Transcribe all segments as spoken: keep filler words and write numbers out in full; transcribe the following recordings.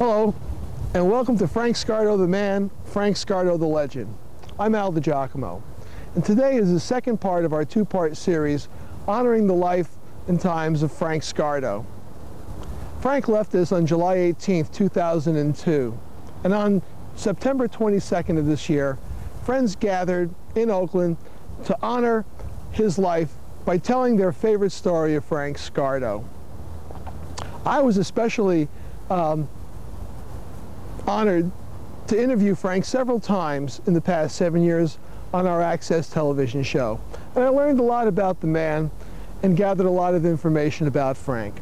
Hello, and welcome to Frank Scardo the Man, Frank Scardo the Legend. I'm Al DiGiacomo, and today is the second part of our two-part series honoring the life and times of Frank Scardo. Frank left us on July eighteenth, two thousand two, and on September twenty-second of this year, friends gathered in Oakland to honor his life by telling their favorite story of Frank Scardo. I was especially um, honored to interview Frank several times in the past seven years on our Access television show. And I learned a lot about the man and gathered a lot of information about Frank.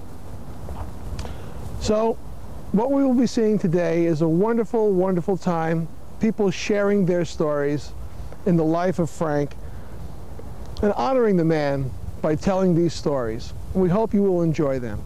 So what we will be seeing today is a wonderful, wonderful time, people sharing their stories in the life of Frank and honoring the man by telling these stories. We hope you will enjoy them.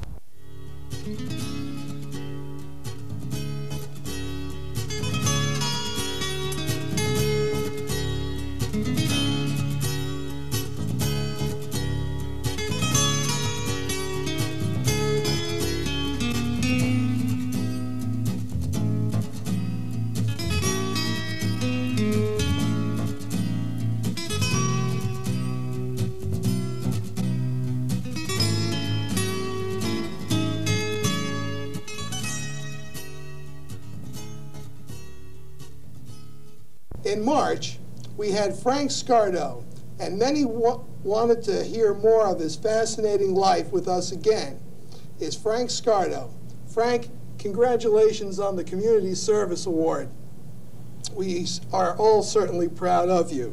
In March, we had Frank Scardo, and many wa wanted to hear more of his fascinating life with us again. Is Frank Scardo. Frank, congratulations on the Community Service Award. We are all certainly proud of you.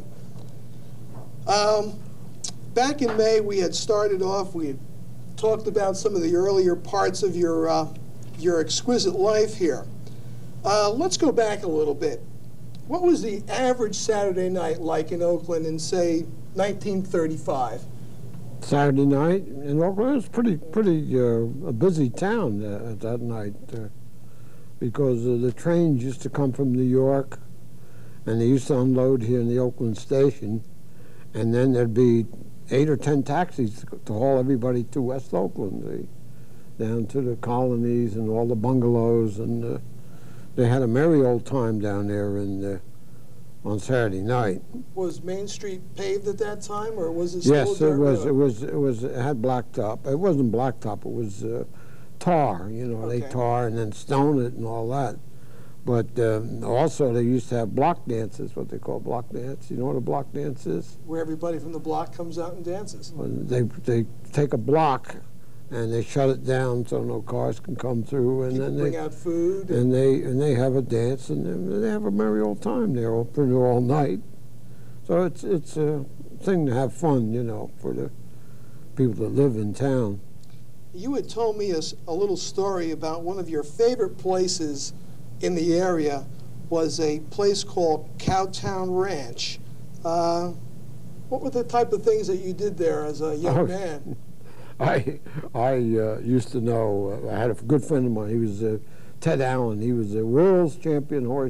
Um, back in May, we had started off, we had talked about some of the earlier parts of your, uh, your exquisite life here. Uh, let's go back a little bit. What was the average Saturday night like in Oakland in, say, nineteen thirty-five? Saturday night in Oakland was pretty, pretty uh, a busy town uh, at that night uh, because uh, the trains used to come from New York, and they used to unload here in the Oakland station, and then there'd be eight or ten taxis to, to haul everybody to West Oakland, they, down to the colonies and all the bungalows, and uh, they had a merry old time down there in, uh, on Saturday night. Was Main Street paved at that time, or was it still Yes, a it dirt was, road? it was. It was. It had blacktop. It wasn't blacktop. It was uh, tar. You know, okay. they tar and then stone it and all that. But um, also, they used to have block dances, what they call block dance. You know what a block dance is? Where everybody from the block comes out and dances. Well, they they take a block and they shut it down so no cars can come through, and People then bring they out food, and, and they and they have a dance, and they, they have a merry old time there, open all night. So it's it's a thing to have fun, you know, for the people that live in town. You had told me a, a little story about one of your favorite places in the area was a place called Cowtown Ranch. Uh, what were the type of things that you did there as a young oh. man? I I uh, used to know, uh, I had a good friend of mine, he was uh, Ted Allen. He was a world's champion horse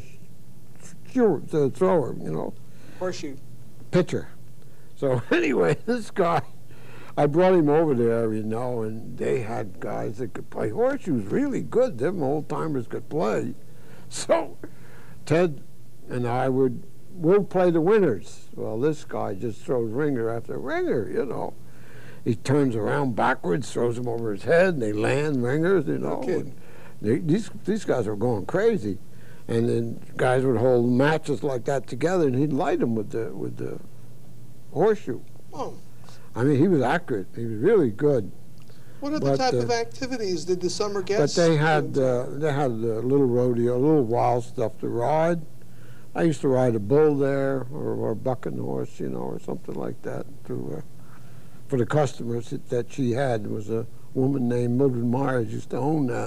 uh, thrower, you know. Horseshoe. Pitcher. So anyway, this guy, I brought him over there, you know, and they had guys that could play horseshoes really good. Them old-timers could play. So Ted and I would, we'll play the winners. Well, this guy just throws ringer after ringer, you know. He turns around backwards, throws them over his head, and they land ringers, you know. Okay. And they, these, these guys were going crazy. And then guys would hold matches like that together, and he'd light them with the, with the horseshoe. Oh. I mean, he was accurate. He was really good. What other But, type uh, of activities did the summer guests But they had, do? uh, they had a little rodeo, a little wild stuff to ride. I used to ride a bull there, or, or a bucking horse, you know, or something like that, to, uh, for the customers that, that she had. There was a woman named Mildred Myers used to own that,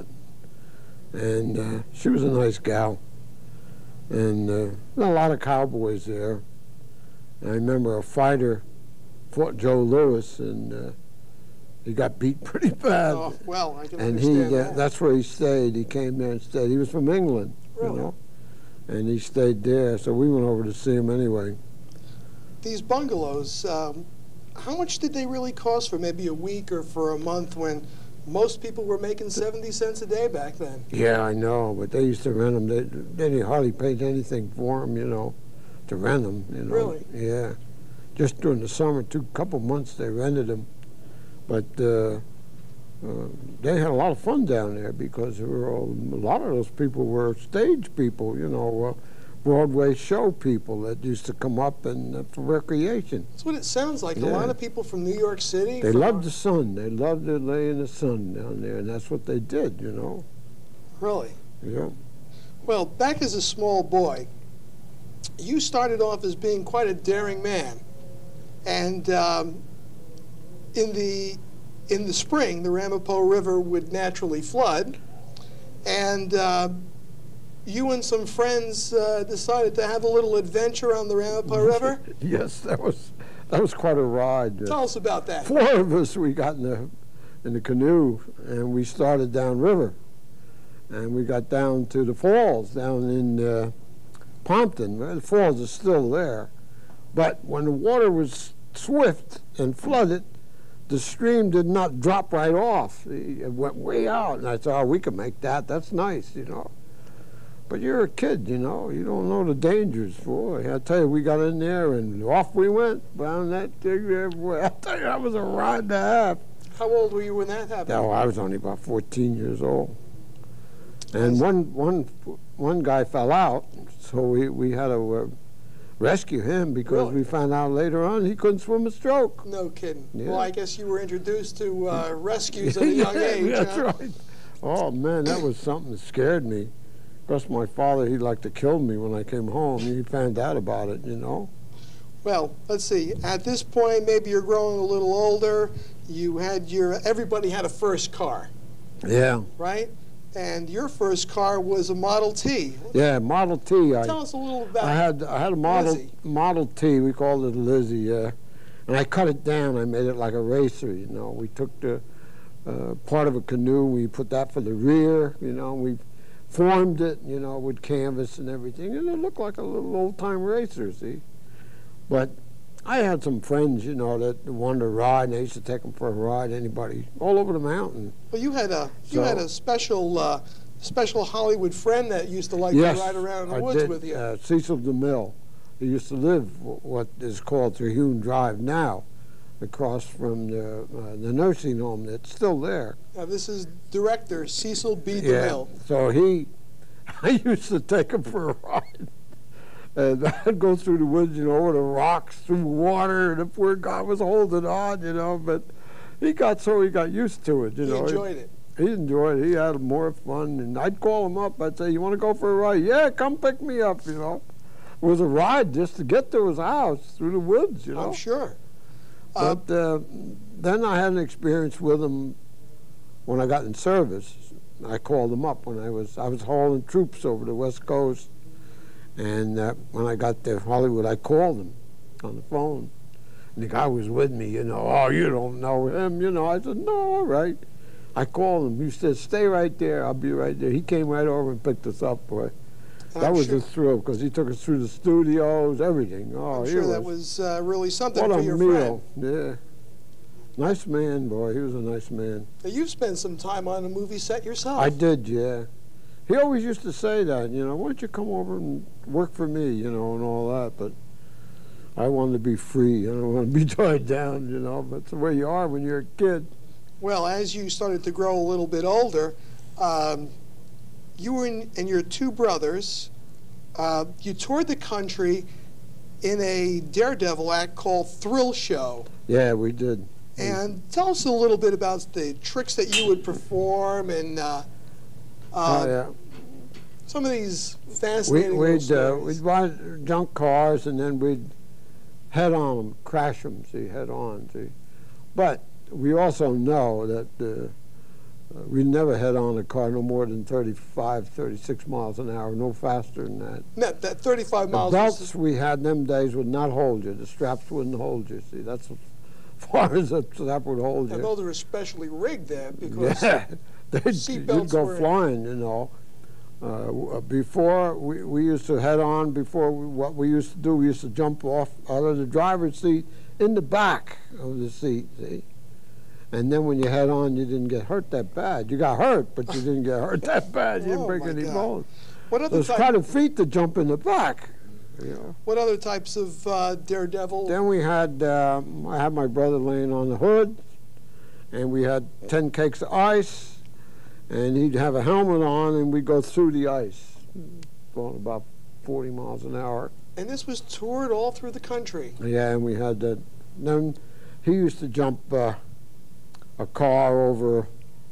and uh, she was a nice gal. And uh, a lot of cowboys there. And I remember a fighter fought Joe Louis, and uh, he got beat pretty bad. Oh, well, I can and understand he, uh, that. that's where he stayed. He came there and stayed. He was from England, Really? you know, and he stayed there. So we went over to see him anyway. These bungalows, um, how much did they really cost for maybe a week or for a month when most people were making seventy cents a day back then. Yeah, I know, but they used to rent them. They, they didn't hardly paid anything for them, you know, to rent them, you know. Really? Yeah. Just during the summer, two couple months they rented them. But uh, uh, they had a lot of fun down there because there were all, a lot of those people were stage people, you know, uh, Broadway show people that used to come up and uh, for recreation. That's what it sounds like. Yeah. A lot of people from New York City. They from loved the sun. They loved to lay in the sun down there, and that's what they did, you know. Really? Yeah. Well, back as a small boy, you started off as being quite a daring man. And um, in the in the spring, the Ramapo River would naturally flood, and uh, you and some friends uh, decided to have a little adventure on the Ramapo River. Yes, that was that was quite a ride. Tell us about that. Four of us, we got in the in the canoe, and we started downriver, and we got down to the falls down in uh, Pompton. The falls are still there, but when the water was swift and flooded, the stream did not drop right off. It went way out, and I thought, oh, we can make that. That's nice, you know. But you're a kid, you know. You don't know the dangers. Boy, I tell you, we got in there, and off we went down that thing there. Boy, I tell you, that was a ride and a half. How old were you when that happened? No, I was only about fourteen years old. And one, one, one guy fell out, so we, we had to uh, rescue him because Really? we found out later on he couldn't swim a stroke. No kidding. Yeah. Well, I guess you were introduced to uh, rescues at a young Yeah, age. that's huh? right. Oh, man, that was something that scared me. Plus, my father, he'd like to kill me when I came home. He found out about it, you know. Well, let's see. At this point, maybe you're growing a little older. You had your, everybody had a first car, Yeah. right? And your first car was a Model T. Yeah, Model T. I, Tell us a little about I had I had a Model Lizzie. Model T. We called it Lizzie. Yeah, and I cut it down. I made it like a racer. You know, we took the uh, part of a canoe. We put that for the rear. You know, we formed it. You know, with canvas and everything, and it looked like a little old time racer. See, but I had some friends, you know, that wanted to ride, and I used to take them for a ride. Anybody, all over the mountain. Well, you had a you So- had a special uh, special Hollywood friend that used to like Yes, to ride around in the I woods did. with you. Uh, Cecil DeMille. He used to live w- what is called Terhune Drive now, across from the uh, the nursing home that's still there. Now, this is director Cecil B. DeMille. So he, I used to take him for a ride. And I'd go through the woods, you know, over the rocks, through water, and the poor guy was holding on, you know, but he got so he got used to it, you He know. enjoyed it. He enjoyed it. He had more fun, and I'd call him up. I'd say, "You want to go for a ride?" "Yeah, come pick me up." You know, it was a ride just to get to his house through the woods. You know, I'm sure. Uh, but uh, then I had an experience with him when I got in service. I called him up when I was I was hauling troops over the West Coast, and uh, when I got to Hollywood, I called him on the phone, and the guy was with me. You know, "Oh, you don't know him." You know, I said, "No, all right." I called him. He said, "Stay right there. I'll be right there." He came right over and picked us up, boy. I'm That was sure, a thrill because he took us through the studios, everything. Oh, I'm he sure that was uh, really something what for a your meal. friend. Yeah. Nice man, boy. He was a nice man. Now, you've spent some time on a movie set yourself. I did, yeah. He always used to say that, you know, "Why don't you come over and work for me," you know, and all that. But I wanted to be free. I don't want to be tied down, you know. That's the way you are when you're a kid. Well, as you started to grow a little bit older, um, you and, and your two brothers, uh, you toured the country in a Daredevil act called Thrill Show. Yeah, we did. And tell us a little bit about the tricks that you would perform and uh, uh, Oh, yeah. some of these We, fascinating we'd, little uh, we'd stories. buy junk cars, and then we'd head on them, crash them, see, head on, see. But we also know that uh, we never head on a car no more than thirty-five, thirty-six miles an hour, no faster than that. No, that thirty-five The miles. belts we had them days would not hold you. The straps wouldn't hold you, see. That's as far as the strap would hold And you. those are especially rigged then because Yeah, they'd, seat you'd belts go were- flying, you know. Uh, w- before, we, we used to head on, before we, what we used to do, we used to jump off out of the driver's seat in the back of the seat, see? And then when you head on, you didn't get hurt that bad. You got hurt, but you didn't get hurt that bad. You didn't Oh, break my any God. bones. What other So it's type- quite a feat to jump in the back. You know. What other types of uh, daredevil? Then we had, um, I had my brother laying on the hood, and we had ten cakes of ice, and he'd have a helmet on, and we'd go through the ice, going about forty miles an hour. And this was toured all through the country. Yeah, and we had that. Then he used to jump uh, a car over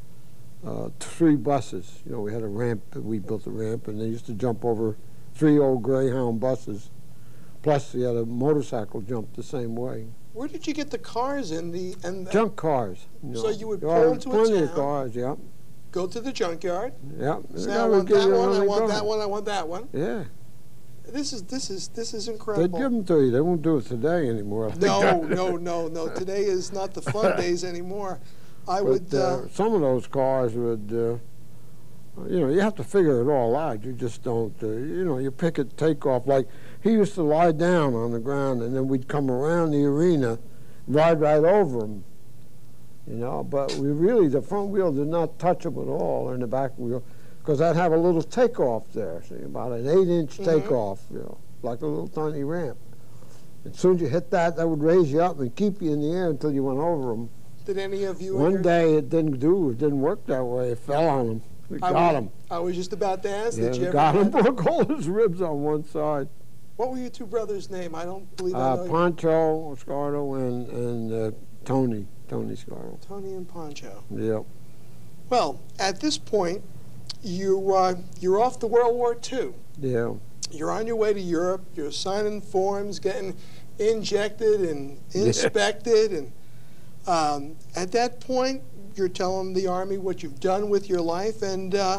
uh, three buses. You know, we had a ramp, we built a ramp, and they used to jump over three old Greyhound buses. Plus, he had a motorcycle jump the same way. Where did you get the cars in the and Junk cars. You know. So you would There pull are into a plenty of town. cars, yeah. go to the junkyard? Yeah. Say, That I would want give that you one. I another want go. that one. I want that one. Yeah. This is this is this is They'd incredible. give them to you. They won't do it today anymore. I think. No, no, no, no. Today is not the fun days anymore. I But would. uh, Uh, some of those cars would, uh, you know, you have to figure it all out. You just don't, uh, you know, you pick it, take off. Like, he used to lie down on the ground, and then we'd come around the arena, ride right over him, you know. But we really, the front wheel did not touch him at all, or the back wheel, because I'd have a little takeoff there, see, about an eight-inch Mhm. takeoff, you know, like a little tiny ramp. As soon as you hit that, that would raise you up and keep you in the air until you went over them. did any of you? in One your- day it didn't do, it didn't work that way. It fell on him. We I got was, him. I was just about to ask. Yeah, Did you we ever got him. have- Broke all his ribs on one side. What were your two brothers' name? I don't believe I Uh, know. you. Pancho Scardo and and uh, Tony Tony Scardo. Tony and Pancho. Yep. Well, at this point, you uh, you're off to World War Two. Yeah. You're on your way to Europe. You're signing forms, getting injected and inspected, and um, at that point, you're telling the Army what you've done with your life. And uh,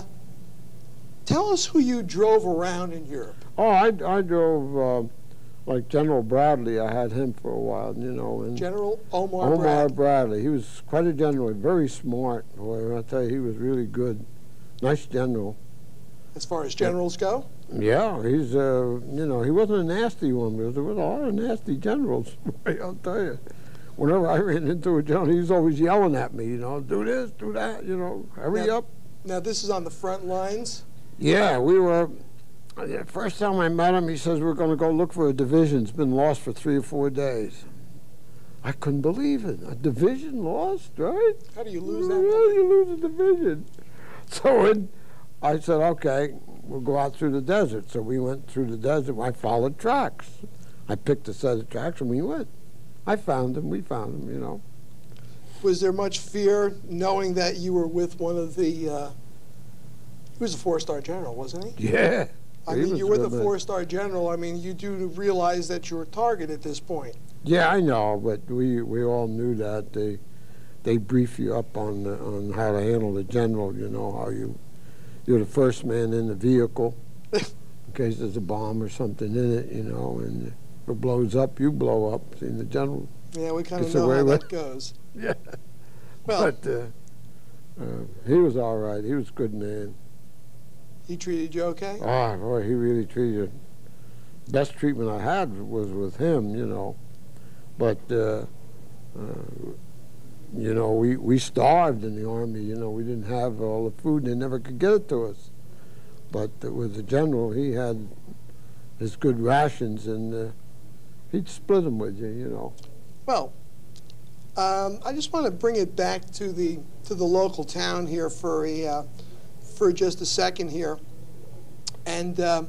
tell us who you drove around in Europe. Oh, I I drove uh, like General Bradley. I had him for a while, you know, and General Omar, Omar Brad. Bradley. He was quite a general, very smart. Boy, I tell you, he was really good. Nice general. As far as generals go, Yeah, he's, uh, you know, he wasn't a nasty one, but there was a lot of nasty generals, I'll tell you. Whenever I ran into a general, he was always yelling at me, you know, do this, do that, you know, hurry Now- up. now this is on the front lines. Yeah, we were, the first time I met him, he says, we're going to go look for a division. It's been lost for three or four days. I couldn't believe it. A division lost, right? How do you lose that? How do you lose a division? So when I said, okay, we'll go out through the desert. So we went through the desert. I followed tracks. I picked a set of tracks and we went. I found them. We found them, you know. Was there much fear knowing that you were with one of the, uh, he was a four-star general, wasn't he? Yeah. I He mean, was you're with a good, man. four-star general. I mean, you do realize that you're a target at this point. Yeah, I know, but we we all knew that. They they brief you up on the, on how to handle the general. You know how you you're the first man in the vehicle in case there's a bomb or something in it. You know, and if it blows up, you blow up. See, the general. Yeah, we kind of Gets know away how with- that goes. Yeah. Well, But uh, uh, he was all right. He was a good man. he treated you okay? Oh boy, he really treated. Best treatment I had was with him. You know. But, uh, uh, you know, we, we starved in the Army. You know, we didn't have all the food, and they never could get it to us. But uh, with the general, he had his good rations, and uh, he'd split them with you, you know. Well, um, I just want to bring it back to the to the local town here for a uh, for just a second here. And uh,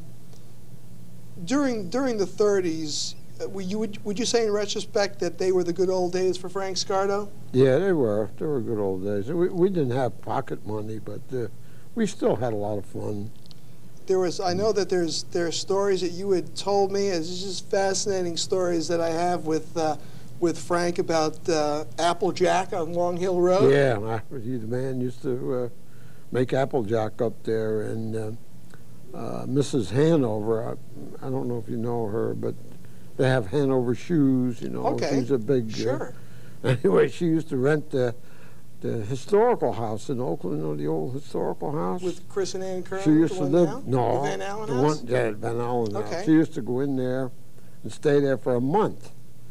during during the thirties, uh, would you would, would you say in retrospect that they were the good old days for Frank Scardo? Yeah, they were. They were good old days. We, we didn't have pocket money, but uh, we still had a lot of fun. There was I know that there's there are stories that you had told me. It's just fascinating stories that I have with uh, with Frank about uh, Applejack on Long Hill Road. Yeah, I, he, the man used to uh, make Applejack up there, and uh, uh, Missus Hanover, I, I don't know if you know her, but they have Hanover shoes, you know. Okay, She's a big... Sure. Uh, anyway, she used to rent the, the historical house in Oakland, you know, the old historical house. With Chris and Ann Kern? She used the to one live... now? No. The Van Allen the house? One, yeah, Van Allen Okay. house. She used to go in there and stay there for a month.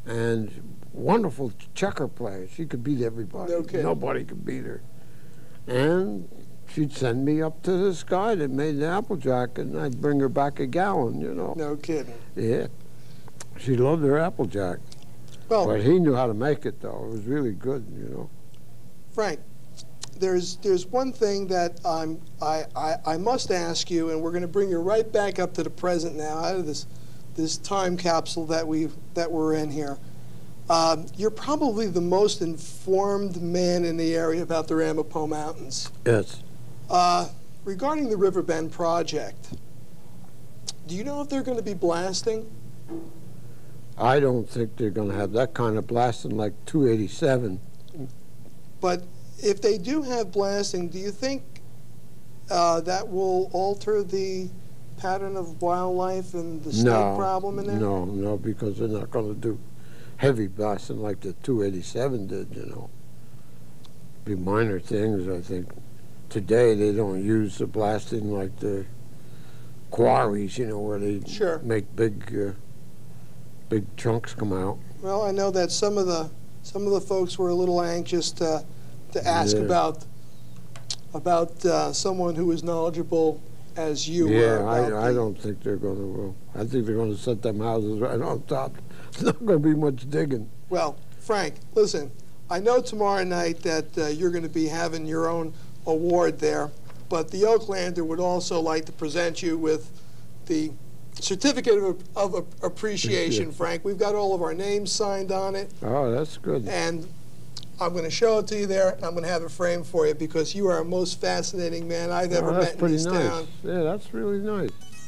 and wonderful checker player. She could beat everybody. No kidding. Nobody could beat her. And she'd send me up to this guy that made the Applejack, and I'd bring her back a gallon, you know. No kidding. Yeah. She loved her Applejack. Well, But he knew how to make it, though. It was really good, you know. Frank, there's there's one thing that I'm I, I I must ask you, and we're going to bring you right back up to the present now, out of this this time capsule that we that we're in here. Um, you're probably the most informed man in the area about the Ramapo Mountains. Yes. Uh, regarding the Riverbend project, do you know if they're going to be blasting? I don't think they're going to have that kind of blasting like two eighty-seven. But if they do have blasting, do you think uh, that will alter the pattern of wildlife and the snake No, problem in there? no, no, because they're not going to do heavy blasting like the two eighty-seven did, you know. Be minor things, I think. Today they don't use the blasting like the quarries, you know, where they Sure. make big, uh, big chunks come out. Well, I know that some of the some of the folks were a little anxious to to ask Yeah. about about uh, someone who is knowledgeable as you were. Yeah, about I, I the- don't think they're going to. Uh, I think they're going to set them houses right on top. There's not going to be much digging. Well, Frank, listen, I know tomorrow night that uh, you're going to be having your own award there, but the Oaklander would also like to present you with the certificate of, of appreciation, Appreciation. Frank. We've got all of our names signed on it, Oh, that's good. and I'm going to show it to you there, and I'm going to have it framed for you because you are a most fascinating man I've ever Oh, met that's in pretty this nice. town. Yeah, that's really nice.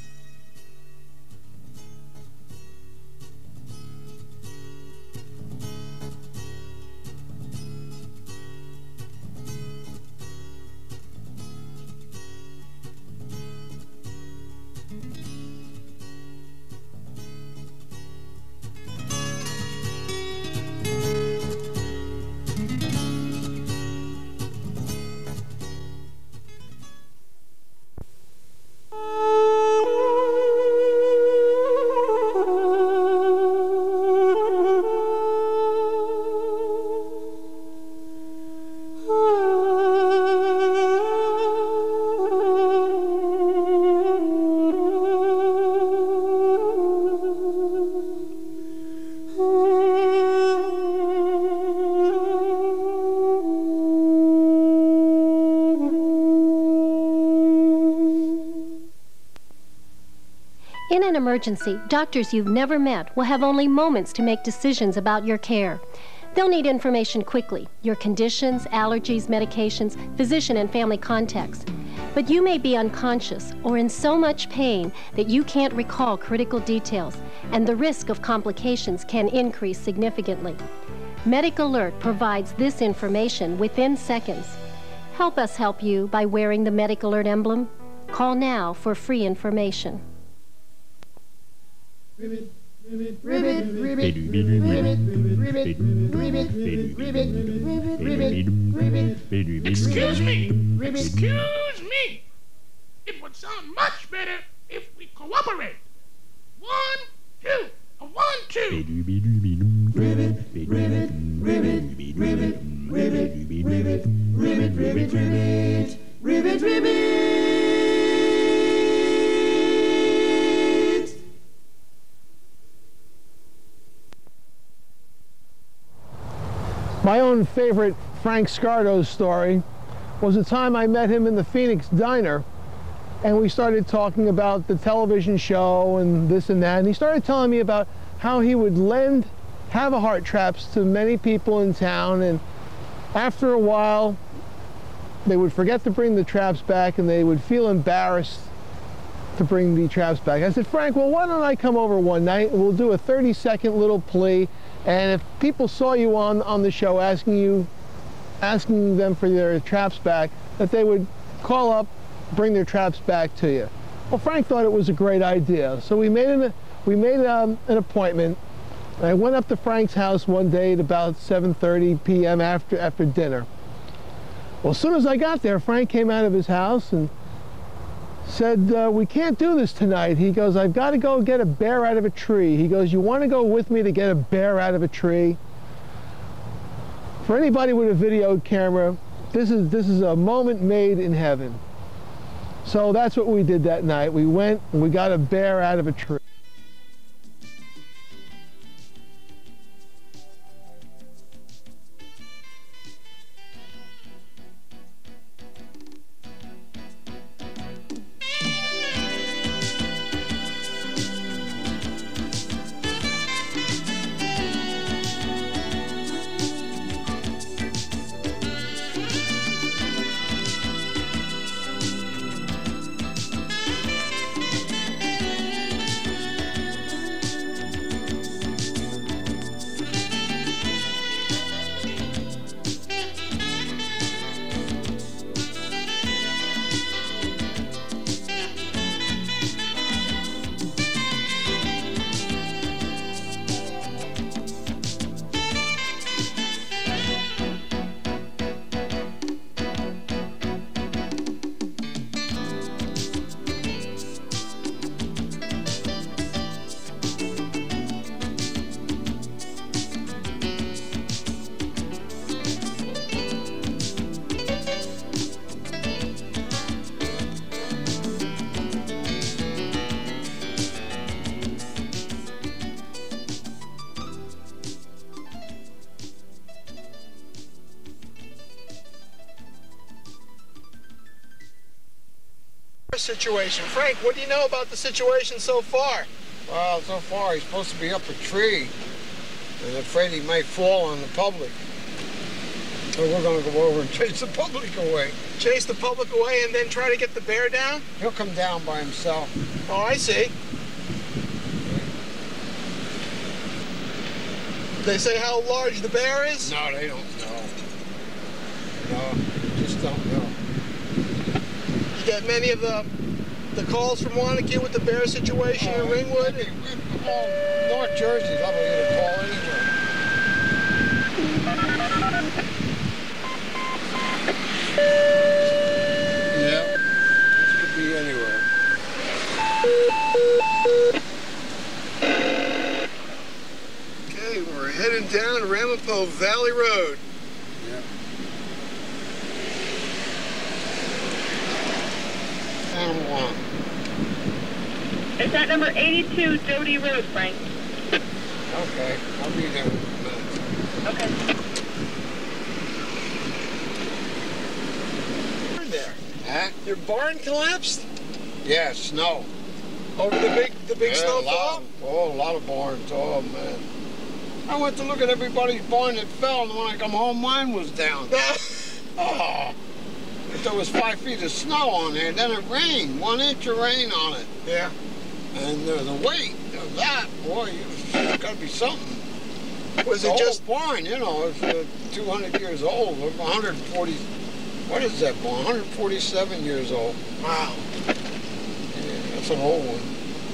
In an emergency, doctors you've never met will have only moments to make decisions about your care. They'll need information quickly, your conditions, allergies, medications, physician and family contacts. But you may be unconscious or in so much pain that you can't recall critical details, and the risk of complications can increase significantly. MedicAlert provides this information within seconds. Help us help you by wearing the MedicAlert emblem. Call now for free information. Ribbit, ribbit, ribbit, ribbit, ribbit, ribbit, ribbit, ribbit, ribbit, ribbit, ribbit. Excuse me! Excuse me! It would sound much better if we cooperate. One, two, a one, two. Ribbit, ribbit, ribbit, ribbit, ribbit, ribbit, ribbit, ribbit, ribbit, ribbit, ribbit. My own favorite Frank Scardo story was the time I met him in the Phoenix Diner, and we started talking about the television show and this and that, and he started telling me about how he would lend have-a-heart traps to many people in town, and after a while they would forget to bring the traps back and they would feel embarrassed to bring the traps back. I said, Frank, well, why don't I come over one night and we'll do a thirty second little plea, and if people saw you on, on the show asking you, asking them for their traps back, that they would call up, bring their traps back to you. Well, Frank thought it was a great idea. So we made an, we made um, an appointment. I went up to Frank's house one day at about seven thirty p m after, after dinner. Well, as soon as I got there, Frank came out of his house and said, uh, we can't do this tonight. He goes, I've got to go get a bear out of a tree. He goes, you want to go with me to get a bear out of a tree? For anybody with a video camera, this is, this is a moment made in heaven. So that's what we did that night. We went and we got a bear out of a tree. Situation. Frank, what do you know about the situation so far? Well, so far he's supposed to be up a tree, and afraid he might fall on the public. So we're going to go over and chase the public away. Chase the public away and then try to get the bear down? He'll come down by himself. Oh, I see. They say how large the bear is? No, they don't know. No, they just don't know. You get many of the the calls from Wanacue with the bear situation uh, in Ringwood? We, we, well, North Jersey's up to get a call anyway. Yeah, this could be anywhere. Okay, we're heading down Ramapo Valley Road. Yeah. Animal one. It's at number eighty-two Doty Road, Frank. Okay, I'll be there in a minute. Okay. There. Huh? Your barn collapsed? Yeah, snow. Over the big the big Yeah, snowfall? a lot, oh, a lot of barns. Oh, man. I went to look at everybody's barn that fell, and when I come home, mine was down. Oh. But there was five feet of snow on there, and then it rained, one inch of rain on it. Yeah. And uh, the weight of that, boy, it's got to be something. Was the it whole just barn, you know, it's uh, two hundred years old, one hundred forty, what is that barn? one hundred forty-seven years old. Wow. Yeah, that's an old one.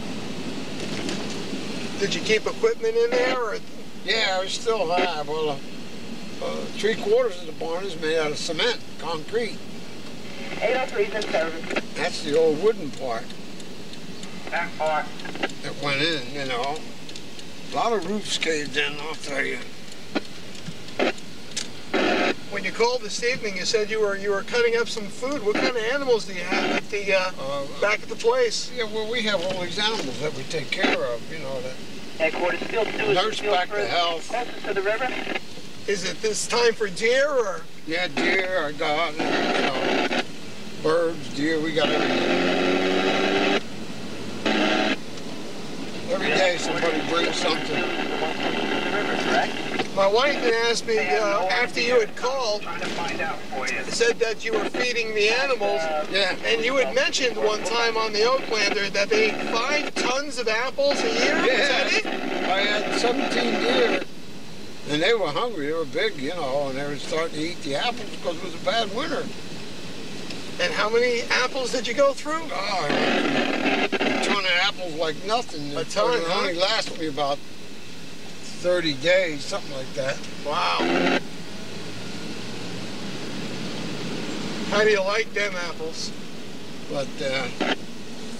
Did you keep equipment in there? Or? Yeah, we still have. Well, uh, uh, three quarters of the barn is made out of cement, concrete. eight oh three's in service. That's the old wooden part Back part. that went in, you know. A lot of roofs caved in, I'll tell you. When you called this evening, you said you were you were cutting up some food. What kind of animals do you have at the uh, Uh, back at the place? Yeah, well, we have all these animals that we take care of, you know, that Headquarters still two. nurse back to health. Closest to the river. Is it this time for deer or? Yeah, deer, I got, you know, birds, deer, we got everything. Every day somebody brings something. The river, correct? My wife had asked me uh, after you had called, Trying to find out for you. said that you were feeding the animals, Yeah. and you had mentioned one time on the Oaklander that they ate five tons of apples a year. Is that it? I had seventeen deer, and they were hungry. They were big, you know, and they were starting to eat the apples because it was a bad winter. And how many apples did you go through? Oh, I went through a ton of apples like nothing. A ton, It only huh? lasted me about thirty days, something like that. Wow. How do you like them apples? But uh,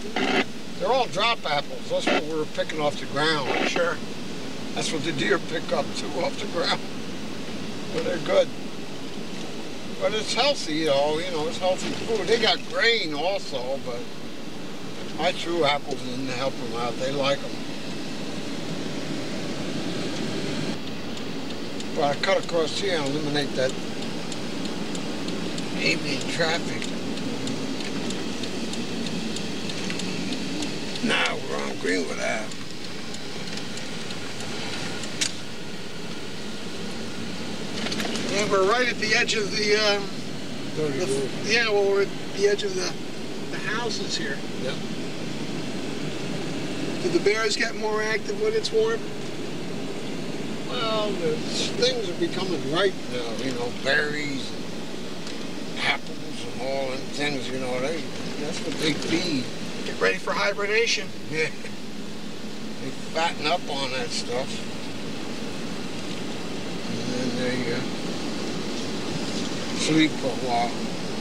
They're all drop apples. That's what we were picking off the ground. Sure. That's what the deer pick up too, off the ground. But they're good. But it's healthy, you know, you know, it's healthy food. They got grain also, but I threw apples in to help them out. They like them. But I cut across here and eliminate that evening traffic. Now we're on Greenwood Ave. And we're right at the edge of the, um, the yeah, well, we're at the edge of the, the houses here. Yep. Do the bears get more active when it's warm? Well, the things are becoming ripe now, you know, berries and apples and all them things, you know, they, that's what they feed. Get ready for hibernation. Yeah. They fatten up on that stuff. And then they uh, sleep for a while.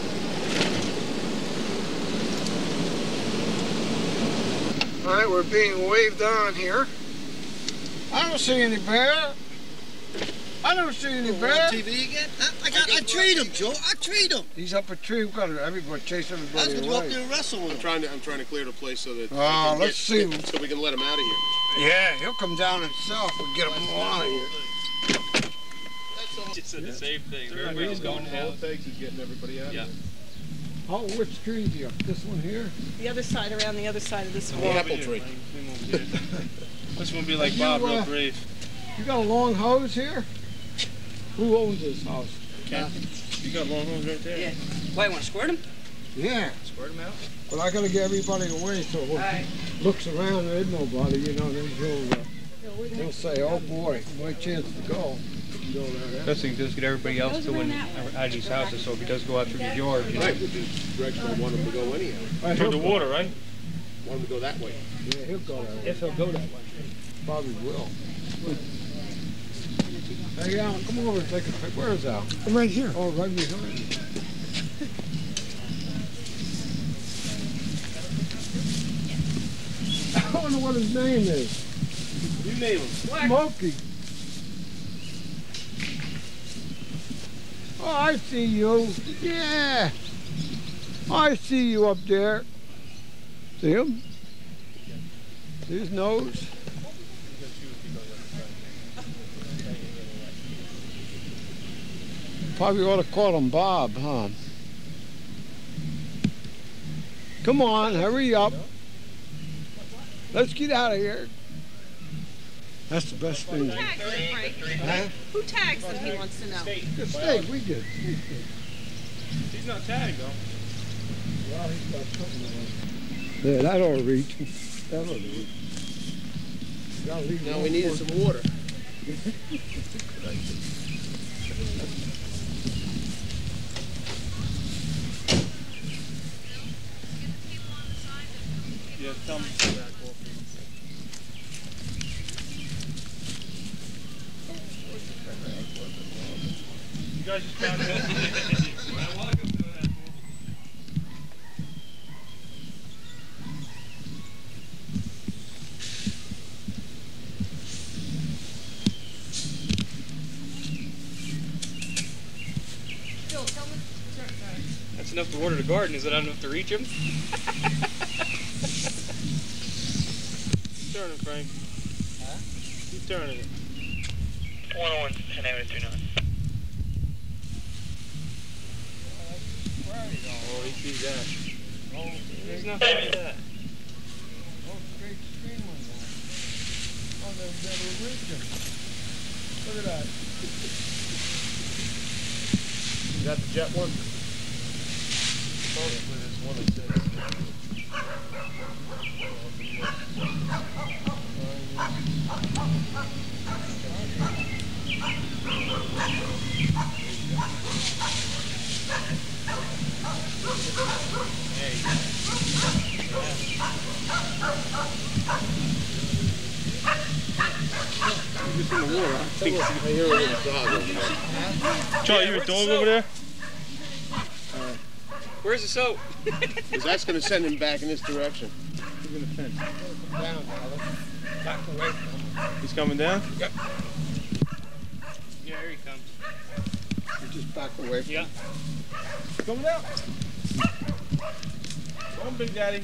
All right, we're being waved on here. I don't see any bear. I don't see any bear. T V again? I, I got. I treat him, Joe. I treat him. He's up a tree. We've got to everybody chase I was everybody gonna go up away. there and wrestle with I'm him. trying to I'm trying to clear the place so that Oh, we can let's see. get, so we can let him out of here. Yeah, he'll come down himself and get him all out of here. Just said the same thing. Everybody's going All down. it takes is getting everybody out Yeah. of here. Oh, which tree is he up? This one here? The other side, around the other side of this The wall. apple tree. This won't be like You, Bob, uh, real brave. You got a long hose here? Who owns this house? You got long holes right there. Yeah. Why, you want to squirt him? Yeah, Squirt him out. but I gotta get everybody away so when Alright. he looks around there ain't nobody, you know, then he'll, uh, he'll say, oh boy, my chance to go. Go there, Best thing to do is get everybody else to win out of these houses, so if he does go out through the yard, you know. Right, which is direction I want him to go anyhow. Right, Toward he'll the water, right? Want him to go that way. Yeah, he'll go that way. If he'll go that way. Probably will. Hey, Al, come over and take a pic. Where is Al? I'm right here. Oh, right behind you. I don't know what his name is. You name him. Smokey. Oh, I see you. Yeah. I see you up there. See him? See his nose? Probably ought to call him Bob, huh? Come on, hurry up. Let's get out of here. That's the best thing. Who tags them, Frank? Huh? Who tags them, he wants to know. Good steak, we did. He's not tagged, though. Well, he's got something on. Yeah, that'll reach. That'll reach. Gotta leave Now one we needed more. some water. Yeah, tell me. You guys just found it. That's enough to water the garden. Is it not enough to reach him? Keep turning, Frank. Huh? Keep turning it. one oh one, ten eight two nine. Oh, he sees that. There's nothing like that. Oh, straight stream on that. Oh, they're, they're reaching. Look at that. Is that the jet one? Just in the water. I think I hear a little dog over there. Charlie, you have a dog over there? Where's the soap? Because that's going to send him back in this direction. He's in the fence. Down now. Let's back away from him. He's coming down? Yep. Yeah, here he comes. You just back away from Yeah. him. Coming out. Come on, Big Daddy.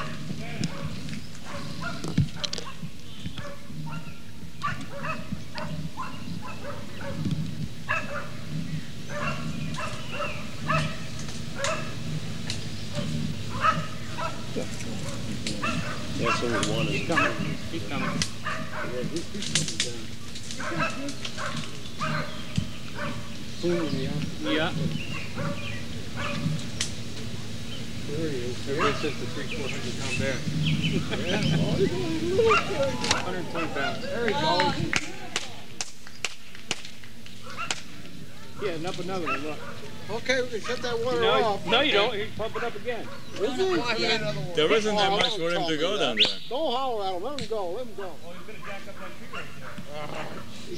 That's only one. He's coming. He's coming. Yeah. There he is. Everybody says the three, four hundred pound bear. Yeah, well, he's only a little kid. one hundred twenty pounds. There he goes. Yeah, and up another one. Look. Okay, we can shut that water No, off. no, you don't. He's pumping up again. Is he? There isn't that Oh, much don't for him tell to me go that. down there. Don't holler at him. Let him go. Let him go. Oh, he's gonna jack up that tree right there.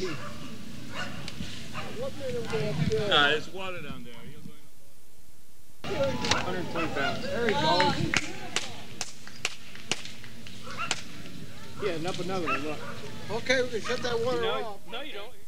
What made him go up there? Nah, there's water down there. one hundred twenty pounds. There he goes. Yeah, and up another one. Look. Okay, we can shut that water No, off. no, you don't.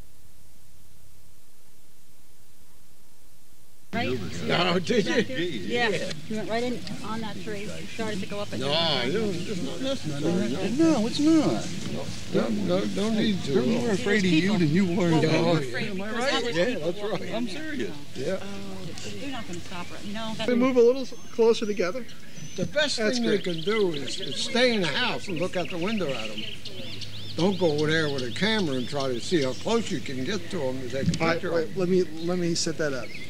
Right? No, did you? Yeah. You went right in on that tree. Started to go up and No, down. you don't- it's not necessary. No, it's not. No, no, no need to. They're more afraid of you than you were of Oh, them. yeah. Am I Because right? other Yeah, people that's will- right. I'm serious. Yeah. They're not going to stop right. No. We move a little closer together. The best That's thing great. they can do is, is stay in the house and look out the window at them. Don't go over there with a camera and try to see how close you can get to them to take a All right, picture of wait, them. let me let me set that up.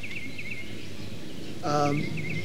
Um,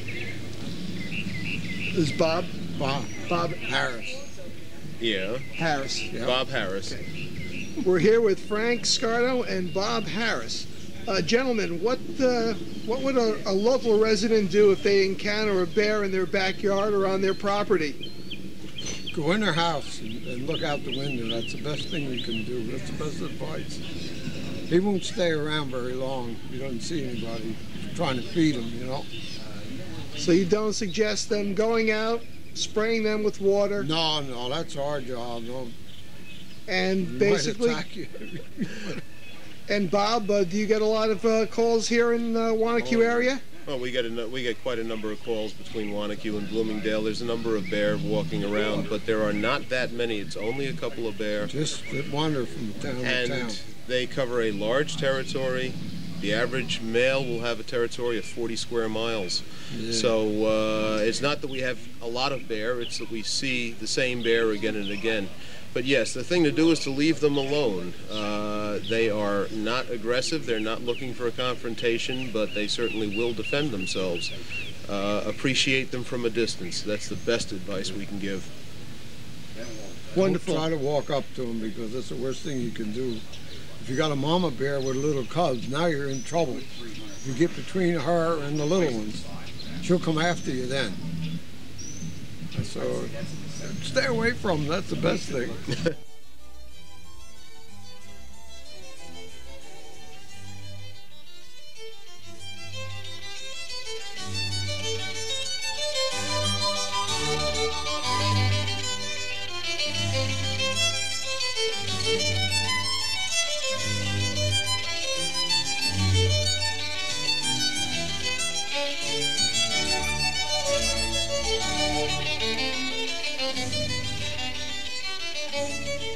this is Bob Bob Bob Harris. Yeah, Harris. Yeah. Bob Harris. We're here with Frank Scardo and Bob Harris. Uh, gentlemen, what uh, what would a, a local resident do if they encounter a bear in their backyard or on their property? Go in their house and, and look out the window. That's the best thing you can do. That's the best advice. He won't stay around very long if you don't see anybody trying to feed him, you know. So you don't suggest them going out, spraying them with water, No, no, that's our job. No, and he basically. might attack you. And Bob, uh, do you get a lot of uh, calls here in the Wanacue Oh, area? Well, we get a, we get quite a number of calls between Wanacue and Bloomingdale. There's a number of bear walking around, but there are not that many. It's only a couple of bear, Just that wander from town to town. and they cover a large territory. The average male will have a territory of forty square miles. Yeah. So uh, it's not that we have a lot of bear, it's that we see the same bear again and again. But yes, the thing to do is to leave them alone. Uh, they are not aggressive, they're not looking for a confrontation, but they certainly will defend themselves. Uh, appreciate them from a distance. That's the best advice we can give. Wonderful. Don't try to walk up to them because that's the worst thing you can do. If you got a mama bear with little cubs, now you're in trouble. If you get between her and the little ones, she'll come after you then. So stay away from them. That's the best thing. Thank you.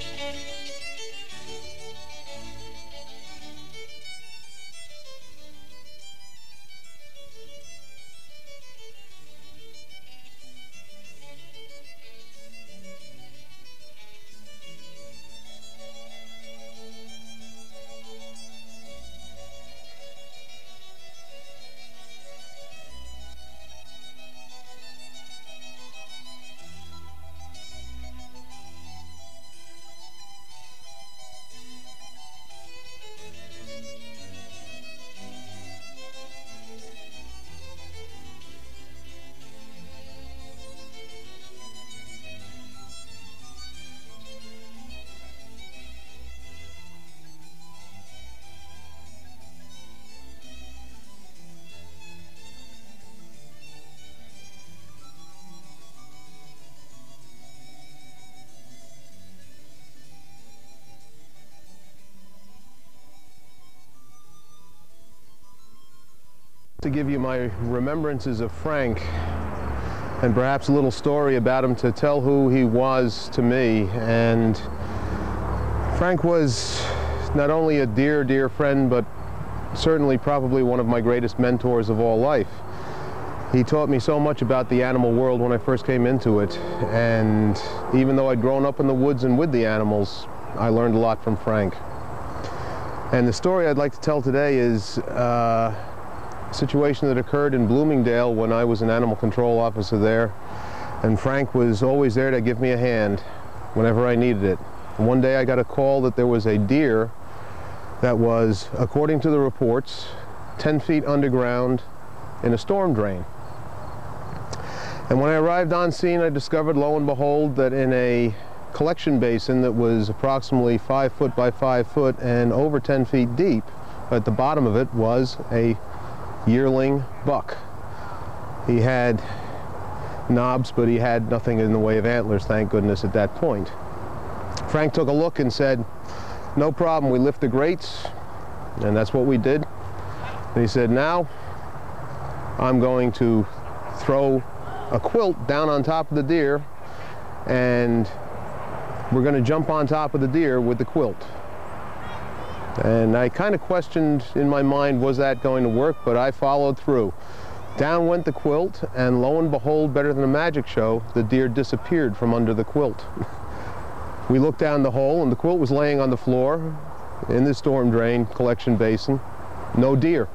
To give you my remembrances of Frank, and perhaps a little story about him to tell who he was to me. And Frank was not only a dear, dear friend, but certainly probably one of my greatest mentors of all life. He taught me so much about the animal world when I first came into it, and even though I'd grown up in the woods and with the animals, I learned a lot from Frank. And the story I'd like to tell today is uh, a situation that occurred in Bloomingdale when I was an animal control officer there, and Frank was always there to give me a hand whenever I needed it. One day I got a call that there was a deer that was, according to the reports, ten feet underground in a storm drain. And when I arrived on scene, I discovered, lo and behold, that in a collection basin that was approximately five foot by five foot and over ten feet deep, at the bottom of it was a yearling buck. He had knobs, but he had nothing in the way of antlers, thank goodness, at that point. Frank took a look and said, "No problem, we lift the grates," and that's what we did. And he said, "Now I'm going to throw a quilt down on top of the deer, and we're going to jump on top of the deer with the quilt." And I kind of questioned in my mind, was that going to work? But I followed through. Down went the quilt, and lo and behold, better than a magic show, the deer disappeared from under the quilt. We looked down the hole, and the quilt was laying on the floor in the storm drain collection basin. No deer.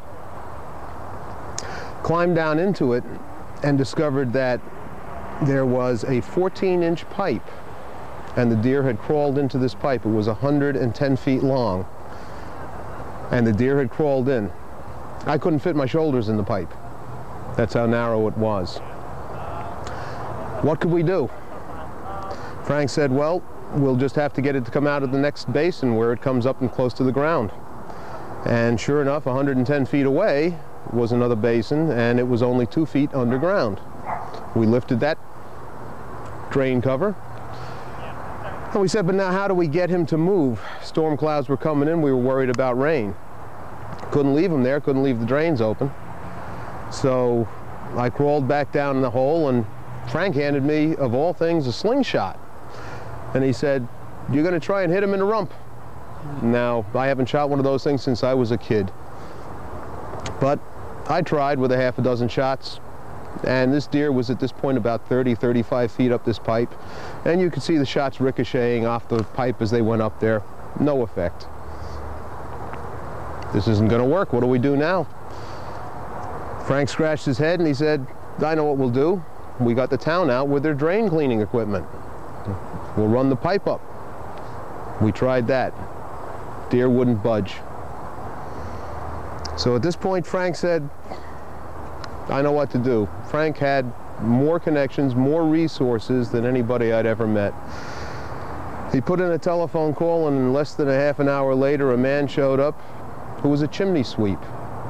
Climbed down into it and discovered that there was a fourteen inch pipe, and the deer had crawled into this pipe. It was one hundred ten feet long, and the deer had crawled in. I couldn't fit my shoulders in the pipe. That's how narrow it was. What could we do? Frank said, "Well, we'll just have to get it to come out of the next basin where it comes up and close to the ground." And sure enough, one hundred ten feet away was another basin, and it was only two feet underground. We lifted that drain cover, and we said, "But now how do we get him to move?" Storm clouds were coming in. We were worried about rain. Couldn't leave him there, couldn't leave the drains open. So I crawled back down in the hole, and Frank handed me, of all things, a slingshot. And he said, "You're going to try and hit him in the rump." Now, I haven't shot one of those things since I was a kid, but I tried with a half a dozen shots, and this deer was at this point about thirty, thirty-five feet up this pipe, and you could see the shots ricocheting off the pipe as they went up there. No effect. This isn't going to work. What do we do now? Frank scratched his head and he said, "I know what we'll do. We got the town out with their drain cleaning equipment. We'll run the pipe up." We tried that. Deer wouldn't budge. So at this point, Frank said, "I know what to do." Frank had more connections, more resources than anybody I'd ever met. He put in a telephone call, and in less than a half an hour later, a man showed up who was a chimney sweep.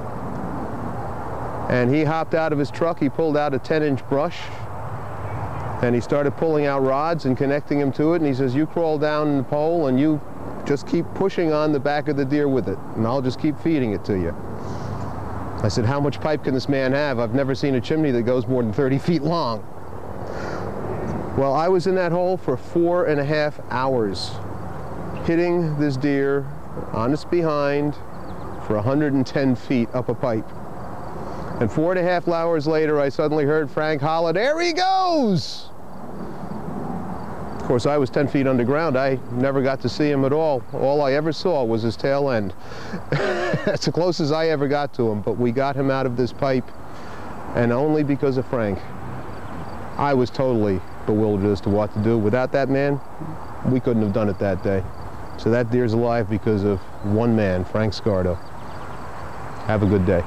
And he hopped out of his truck, he pulled out a ten inch brush, and he started pulling out rods and connecting them to it, and he says, "You crawl down the pole and you just keep pushing on the back of the deer with it, and I'll just keep feeding it to you." I said, "How much pipe can this man have? I've never seen a chimney that goes more than thirty feet long." Well, I was in that hole for four and a half hours, hitting this deer on its behind for one hundred ten feet up a pipe. And four and a half hours later, I suddenly heard Frank holler, "There he goes!" Of course, I was ten feet underground. I never got to see him at all. All I ever saw was his tail end. That's the closest I ever got to him, but we got him out of this pipe, and only because of Frank. I was totally bewildered as to what to do. Without that man, we couldn't have done it that day. So that deer's alive because of one man, Frank Scardo. Have a good day.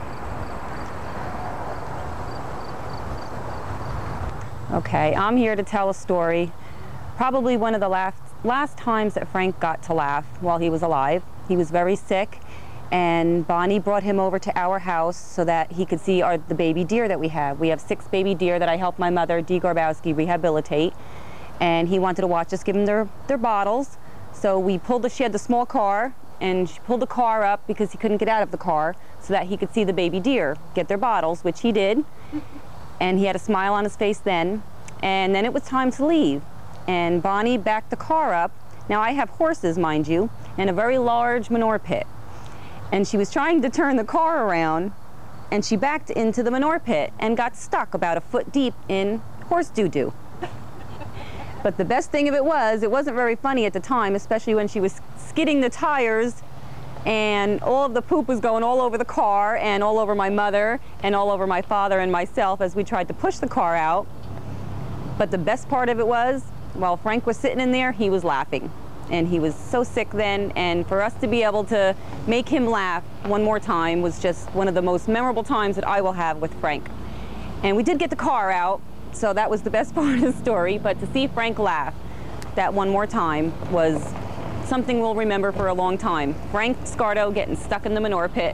Okay, I'm here to tell a story. Probably one of the last, last times that Frank got to laugh while he was alive. He was very sick, and Bonnie brought him over to our house so that he could see our, the baby deer that we have. We have six baby deer that I helped my mother, Dee Garbowski, rehabilitate, and he wanted to watch us give them their, their bottles. So we pulled the, she had the small car, and she pulled the car up because he couldn't get out of the car so that he could see the baby deer get their bottles, which he did. And he had a smile on his face then. And then it was time to leave. And Bonnie backed the car up. Now I have horses, mind you, and a very large manure pit. And she was trying to turn the car around, and she backed into the manure pit and got stuck about a foot deep in horse doo-doo. But the best thing of it was, it wasn't very funny at the time, especially when she was skidding the tires and all of the poop was going all over the car and all over my mother and all over my father and myself as we tried to push the car out. But the best part of it was, while Frank was sitting in there, he was laughing. And he was so sick then, and for us to be able to make him laugh one more time was just one of the most memorable times that I will have with Frank. And we did get the car out, so that was the best part of the story, but to see Frank laugh that one more time was something we'll remember for a long time. Frank Scardo getting stuck in the manure pit.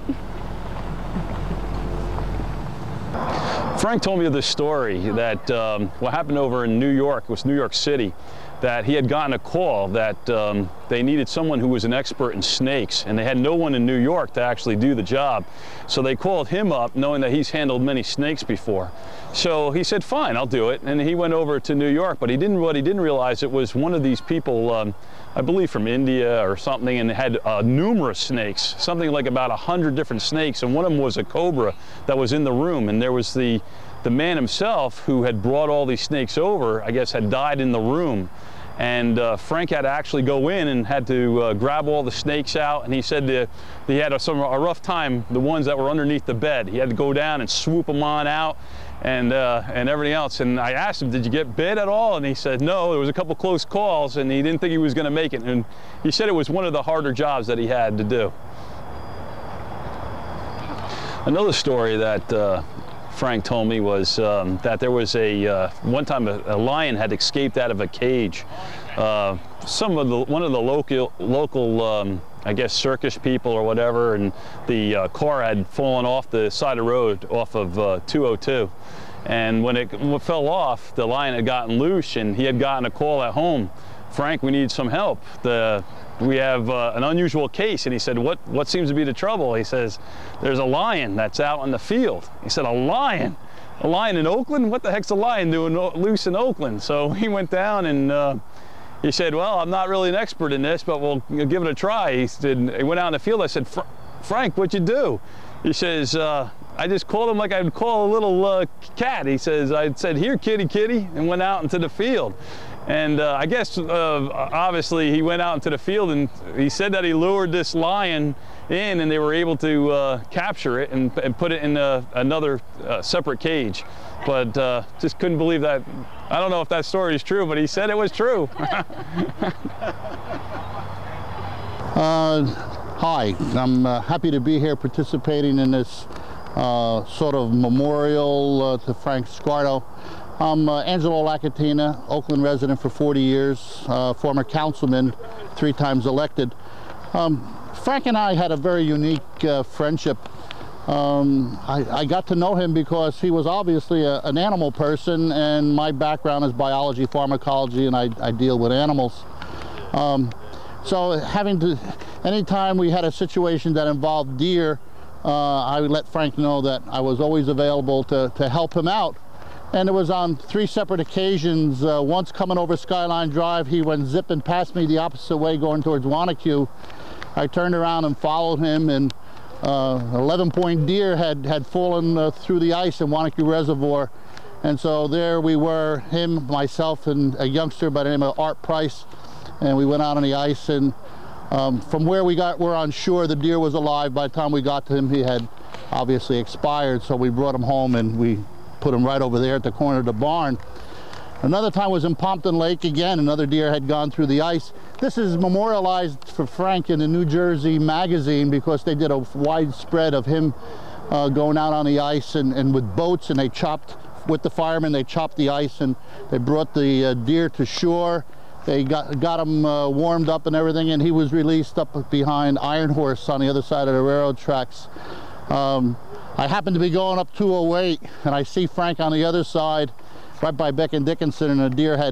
Frank told me of this story that um, what happened over in New York, it was New York City, that he had gotten a call that um, they needed someone who was an expert in snakes, and they had no one in New York to actually do the job. So they called him up knowing that he's handled many snakes before. So he said, fine, I'll do it. And he went over to New York, but he didn't, what he didn't realize, it was one of these people, um, I believe from India or something, and had uh, numerous snakes, something like about a hundred different snakes, and one of them was a cobra that was in the room, and there was the the man himself who had brought all these snakes over, I guess, had died in the room. And uh, Frank had to actually go in and had to uh, grab all the snakes out, and he said that he had a, some, a rough time, the ones that were underneath the bed. He had to go down and swoop them on out and, uh, and everything else. And I asked him, did you get bit at all? And he said, no, there was a couple close calls, and he didn't think he was going to make it. And he said it was one of the harder jobs that he had to do. Another story that uh, Frank told me was um, that there was a, uh, one time a, a lion had escaped out of a cage. Uh, some of the, one of the local, local um, I guess circus people or whatever, and the uh, car had fallen off the side of the road off of uh, two oh two. And when it fell off, the lion had gotten loose, and he had gotten a call at home. Frank, we need some help. The, we have uh, an unusual case. And he said, what, what seems to be the trouble? He says, there's a lion that's out in the field. He said, a lion? A lion in Oakland? What the heck's a lion doing loose in Oakland? So he went down and uh, he said, well, I'm not really an expert in this, but we'll give it a try. He said, he went out in the field. I said, Fr Frank, what'd you do? He says, uh, I just called him like I'd call a little uh, cat. He says, I said, here, kitty, kitty, and went out into the field. And uh, I guess, uh, obviously, he went out into the field, and he said that he lured this lion in, and they were able to uh, capture it and, and put it in a, another uh, separate cage. But uh, just couldn't believe that. I don't know if that story is true, but he said it was true. uh, hi, I'm uh, happy to be here participating in this uh, sort of memorial uh, to Frank Scardo. I'm uh, Angelo Lacatina, Oakland resident for forty years, uh, former councilman, three times elected. Um, Frank and I had a very unique uh, friendship. Um, I, I got to know him because he was obviously a, an animal person, and my background is biology, pharmacology, and I, I deal with animals. Um, so having to, anytime we had a situation that involved deer, uh, I would let Frank know that I was always available to, to help him out. And it was on three separate occasions. Uh, once coming over Skyline Drive, he went zipping past me the opposite way going towards Wanacue. I turned around and followed him, and uh, eleven point deer had, had fallen uh, through the ice in Wanacue Reservoir. And so there we were, him, myself, and a youngster by the name of Art Price. And we went out on the ice, and um, from where we got, were on shore, the deer was alive. By the time we got to him, he had obviously expired. So we brought him home, and we put him right over there at the corner of the barn. Another time was in Pompton Lake again. Another deer had gone through the ice. This is memorialized for Frank in the New Jersey Magazine because they did a wide spread of him uh, going out on the ice and, and with boats, and they chopped, with the firemen, they chopped the ice and they brought the uh, deer to shore. They got, got him uh, warmed up and everything, and he was released up behind Iron Horse on the other side of the railroad tracks. Um, I happened to be going up two oh eight, and I see Frank on the other side, right by Beck and Dickinson, and a deer had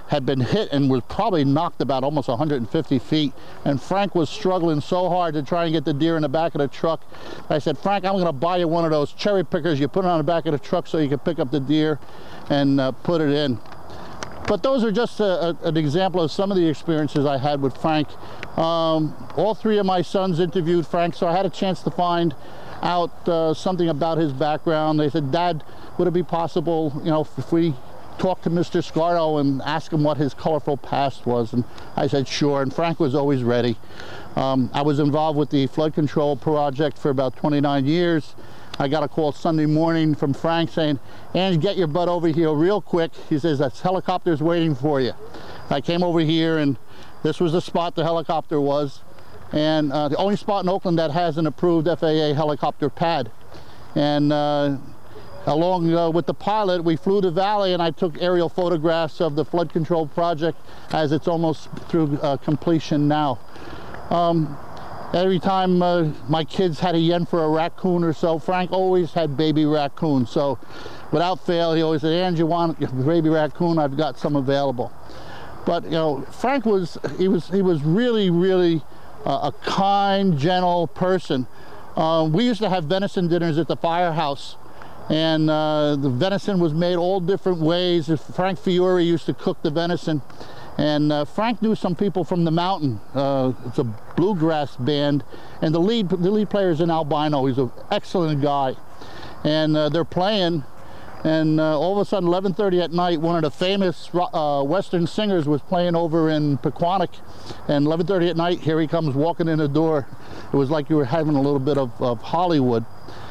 had been hit and was probably knocked about almost one hundred fifty feet. And Frank was struggling so hard to try and get the deer in the back of the truck. I said, Frank, I'm going to buy you one of those cherry pickers. You put it on the back of the truck so you can pick up the deer and uh, put it in. But those are just a, a, an example of some of the experiences I had with Frank. Um, all three of my sons interviewed Frank, so I had a chance to find out uh, something about his background. They said, Dad, would it be possible, you know, if we talk to Mister Scardo and ask him what his colorful past was? And I said, sure, and Frank was always ready. Um, I was involved with the flood control project for about twenty-nine years. I got a call Sunday morning from Frank saying, Ange, get your butt over here real quick. He says, that helicopter's waiting for you. I came over here, and this was the spot the helicopter was, and uh, the only spot in Oakland that has an approved F A A helicopter pad. And uh, along uh, with the pilot, we flew the valley, and I took aerial photographs of the flood control project as it's almost through uh, completion now. Um, Every time uh, my kids had a yen for a raccoon or so, Frank always had baby raccoons. So without fail, he always said, Ange, you want a baby raccoon? I've got some available. But, you know, Frank was, he was, he was really, really uh, a kind, gentle person. Uh, we used to have venison dinners at the firehouse. And uh, the venison was made all different ways. Frank Fiore used to cook the venison. And uh, Frank knew some people from the mountain. Uh, it's a bluegrass band, and the lead the lead player is an albino. He's an excellent guy, and uh, they're playing. And uh, all of a sudden, eleven thirty at night, one of the famous uh, Western singers was playing over in Pequannock. And eleven thirty at night, here he comes walking in the door. It was like you were having a little bit of, of Hollywood.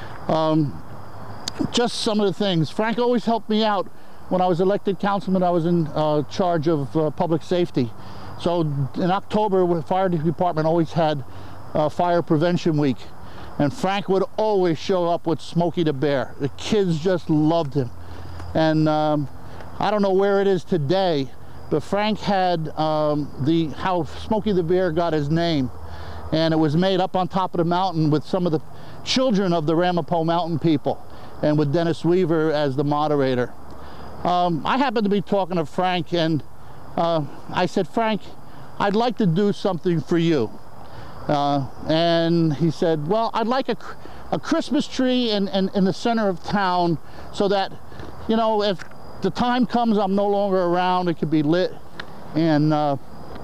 Um, just some of the things. Frank always helped me out. When I was elected councilman, I was in uh, charge of uh, public safety. So in October, the fire department always had uh, fire prevention week. And Frank would always show up with Smokey the Bear. The kids just loved him. And um, I don't know where it is today, but Frank had um, the how Smokey the Bear got his name. And it was made up on top of the mountain with some of the children of the Ramapo Mountain people, and with Dennis Weaver as the moderator. Um, I happened to be talking to Frank, and uh, I said, Frank, I'd like to do something for you. Uh, and he said, well, I'd like a, a Christmas tree in, in, in the center of town so that, you know, if the time comes I'm no longer around, it could be lit and uh,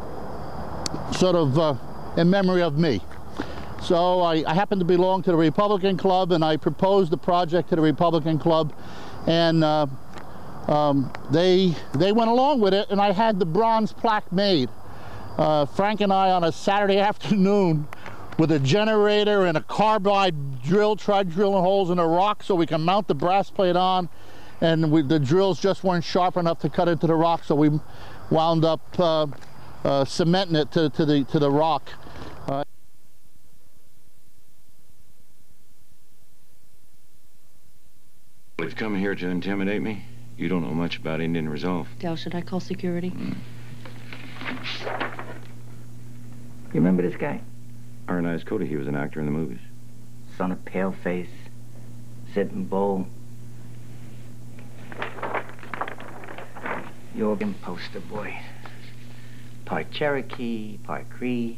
sort of uh, in memory of me. So I, I happen to belong to the Republican Club, and I proposed the project to the Republican Club, and uh, Um, they they went along with it, and I had the bronze plaque made. Uh, Frank and I, on a Saturday afternoon, with a generator and a carbide drill, tried drilling holes in the rock so we can mount the brass plate on, and we, the drills just weren't sharp enough to cut into the rock, so we wound up uh, uh, cementing it to, to the to the rock. Uh, You've come here to intimidate me? You don't know much about Indian Resolve. Dale, should I call security? Mm. You remember this guy? Arnaz Cody, he was an actor in the movies. Son of Paleface, Sitting Bull. Yorgan poster boy. Part Cherokee, part Cree.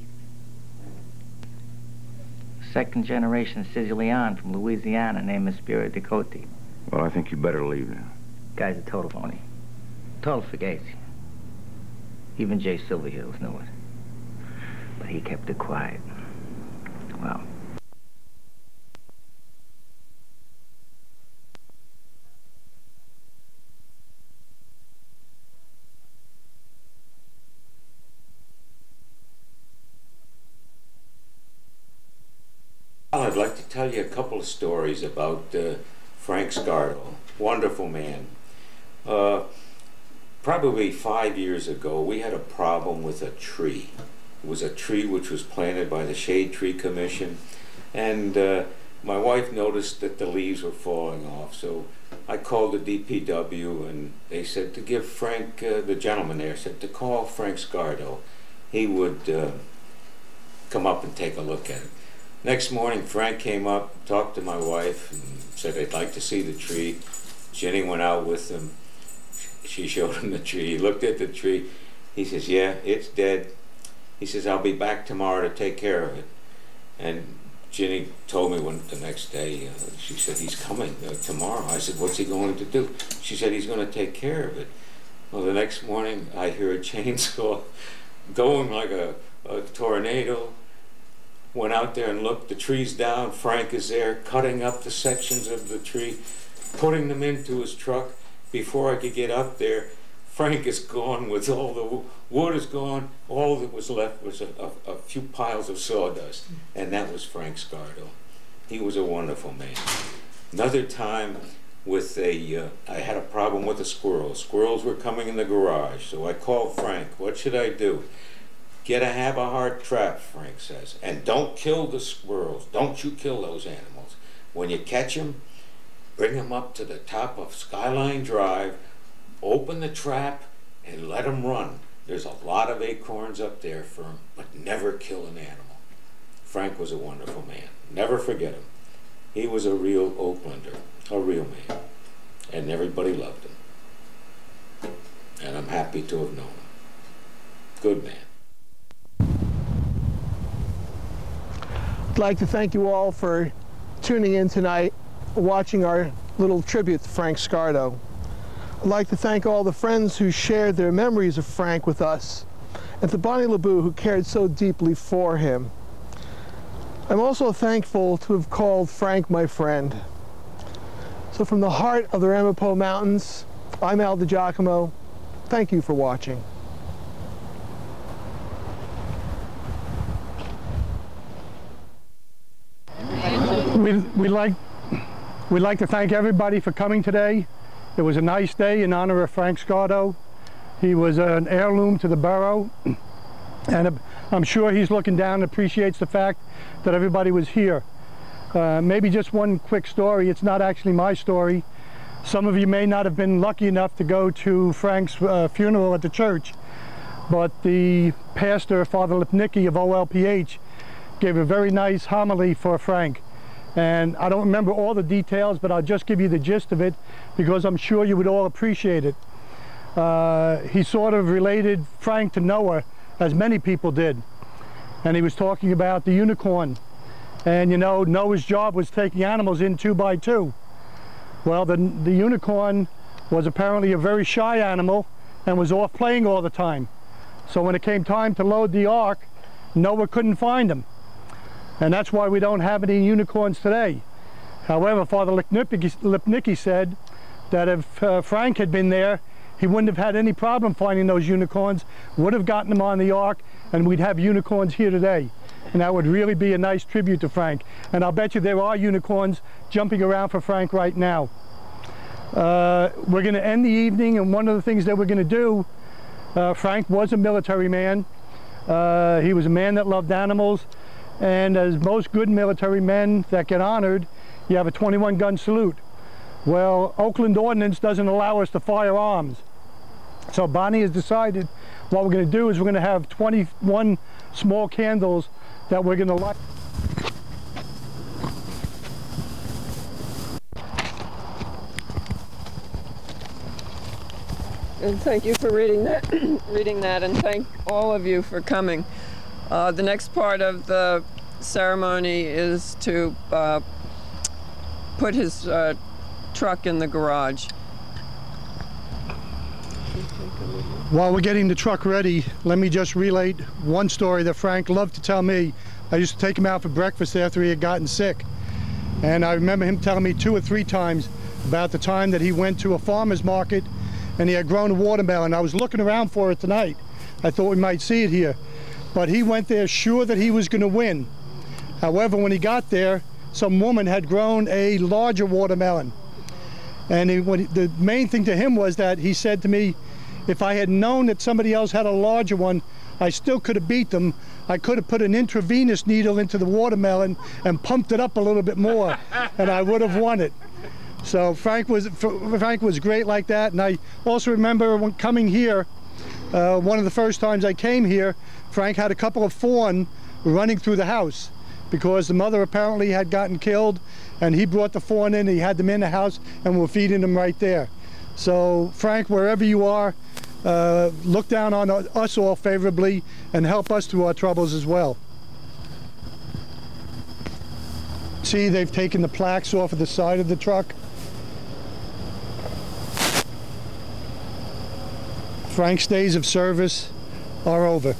Second generation Sicilian from Louisiana named Espira Decote. Well, I think you better leave now. Guy's a total phony. Total fugazi. Even Jay Silverheels knew it. But he kept it quiet. Well. I'd like to tell you a couple of stories about uh, Frank Scardo. Wonderful man. Uh, probably five years ago, we had a problem with a tree. It was a tree which was planted by the Shade Tree Commission, and uh, my wife noticed that the leaves were falling off, so I called the D P W, and they said to give Frank, uh, the gentleman there said to call Frank Scardo. He would uh, come up and take a look at it. Next morning, Frank came up, talked to my wife, and said they'd like to see the tree. Jenny went out with him. she showed him the tree. He looked at the tree. He says, yeah, it's dead. He says, I'll be back tomorrow to take care of it. And Ginny told me when, the next day, uh, she said, he's coming uh, tomorrow. I said, what's he going to do? She said, he's going to take care of it. Well, the next morning, I hear a chainsaw going like a, a tornado. Went out there and looked. The tree's down. Frank is there, cutting up the sections of the tree, putting them into his truck. Before I could get up there, Frank is gone with all the wood is gone. All that was left was a, a, a few piles of sawdust, and that was Frank Scardo. He was a wonderful man. Another time, with a, uh, I had a problem with a squirrel. Squirrels were coming in the garage, so I called Frank. What should I do? Get a have a heart trap, Frank says, and don't kill the squirrels. Don't you kill those animals. When you catch them, bring them up to the top of Skyline Drive, open the trap, and let them run. There's a lot of acorns up there for them, but never kill an animal. Frank was a wonderful man. Never forget him. He was a real Oaklander, a real man, and everybody loved him. And I'm happy to have known him. Good man. I'd like to thank you all for tuning in tonight, watching our little tribute to Frank Scardo. I'd like to thank all the friends who shared their memories of Frank with us, and to Bonnie LeBou, who cared so deeply for him. I'm also thankful to have called Frank my friend. So from the heart of the Ramapo Mountains, I'm Al DiGiacomo. Thank you for watching. We'd, we'd, like, we'd like to thank everybody for coming today. It was a nice day in honor of Frank Scardo. He was an heirloom to the borough, and I'm sure he's looking down and appreciates the fact that everybody was here. Uh, maybe just one quick story. It's not actually my story. Some of you may not have been lucky enough to go to Frank's uh, funeral at the church, but the pastor, Father Lipnicki of O L P H, gave a very nice homily for Frank. And I don't remember all the details, but I'll just give you the gist of it because I'm sure you would all appreciate it. Uh, he sort of related Frank to Noah, as many people did. And he was talking about the unicorn. And you know, Noah's job was taking animals in two by two. Well, the, the unicorn was apparently a very shy animal and was off playing all the time. So when it came time to load the ark, Noah couldn't find him. And that's why we don't have any unicorns today. However, Father Lipnicki, Lipnicki said that if uh, Frank had been there, he wouldn't have had any problem finding those unicorns, would have gotten them on the ark, and we'd have unicorns here today. And that would really be a nice tribute to Frank. And I'll bet you there are unicorns jumping around for Frank right now. Uh, we're going to end the evening, and one of the things that we're going to do, uh, Frank was a military man. Uh, he was a man that loved animals. And as most good military men that get honored, you have a twenty-one gun salute. Well, Oakland Ordinance doesn't allow us to fire arms. So Bonnie has decided what we're going to do is we're going to have twenty-one small candles that we're going to light. And thank you for reading that, reading that, and thank all of you for coming. Uh, the next part of the ceremony is to uh, put his uh, truck in the garage. While we're getting the truck ready, let me just relate one story that Frank loved to tell me. I used to take him out for breakfast after he had gotten sick. And I remember him telling me two or three times about the time that he went to a farmer's market and he had grown a watermelon. I was looking around for it tonight. I thought we might see it here. But he went there sure that he was going to win. However, when he got there, some woman had grown a larger watermelon. And he, when he, the main thing to him was that he said to me, if I had known that somebody else had a larger one, I still could have beat them. I could have put an intravenous needle into the watermelon and pumped it up a little bit more, and I would have won it. So Frank was, Frank was great like that. And I also remember when coming here, uh, one of the first times I came here, Frank had a couple of fawn running through the house because the mother apparently had gotten killed, and he brought the fawn in, he had them in the house, and we were feeding them right there. So Frank, wherever you are, uh, look down on us all favorably and help us through our troubles as well. See, they've taken the plaques off of the side of the truck. Frank's days of service are over.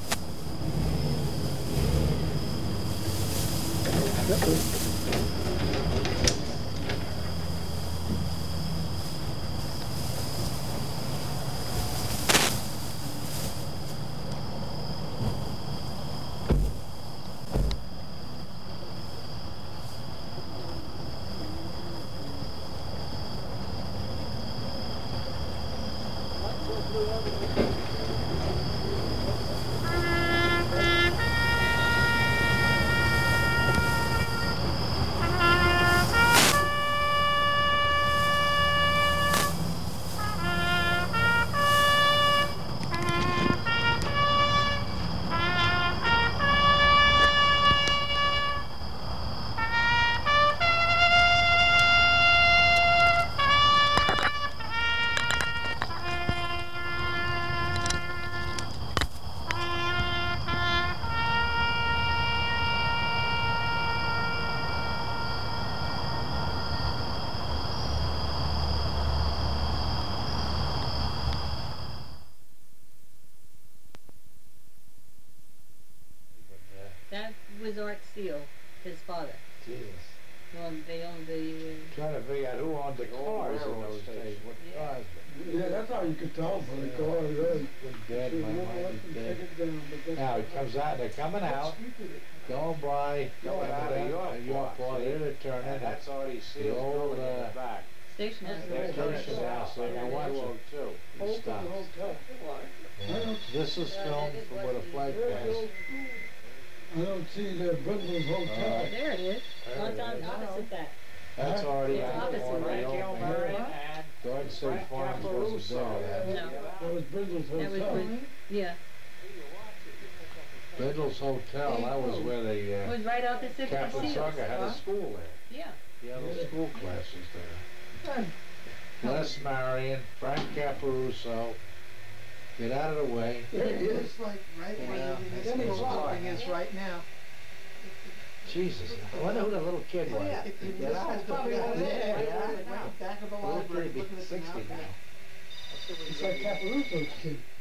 That was Art Seal, his father. Jesus. Well, they owned the... Uh, Trying to figure out who owned the cars in those days. What Yeah. cars? Yeah, that's how you could tell from the car. Really. Dead, my mind is dead. Now it comes out, they're coming out, going by, going out of York, York Park, they're to turn in. That's already sealed. The old, uh, in the back. Station house. Station house, there, now watch it. It stops. This is filmed from where the flag passed. I don't see the Brindle's Hotel. Oh, there it is. There It's it on is. opposite that. That's already It's on opposite the Frank opening. Dodge City Farms wasn't there. No. That was Brindle's That was Hotel. Brid- yeah. Brindle's Hotel, that was where the It was uh, right opposite the Catholic Seals. Soccer had a school there. Yeah. Yeah, the school classes there. Les Marion, Frank Caparuso. Get out of the way. There he is, like right Yeah, where that's the his building is right now. Jesus, I wonder who the little kid was. Yeah, if you Get this out. was the back, yeah, right Yeah. right back of the Little library, kid, looking at the sixty mountain. now. It's like Caparuso's kid.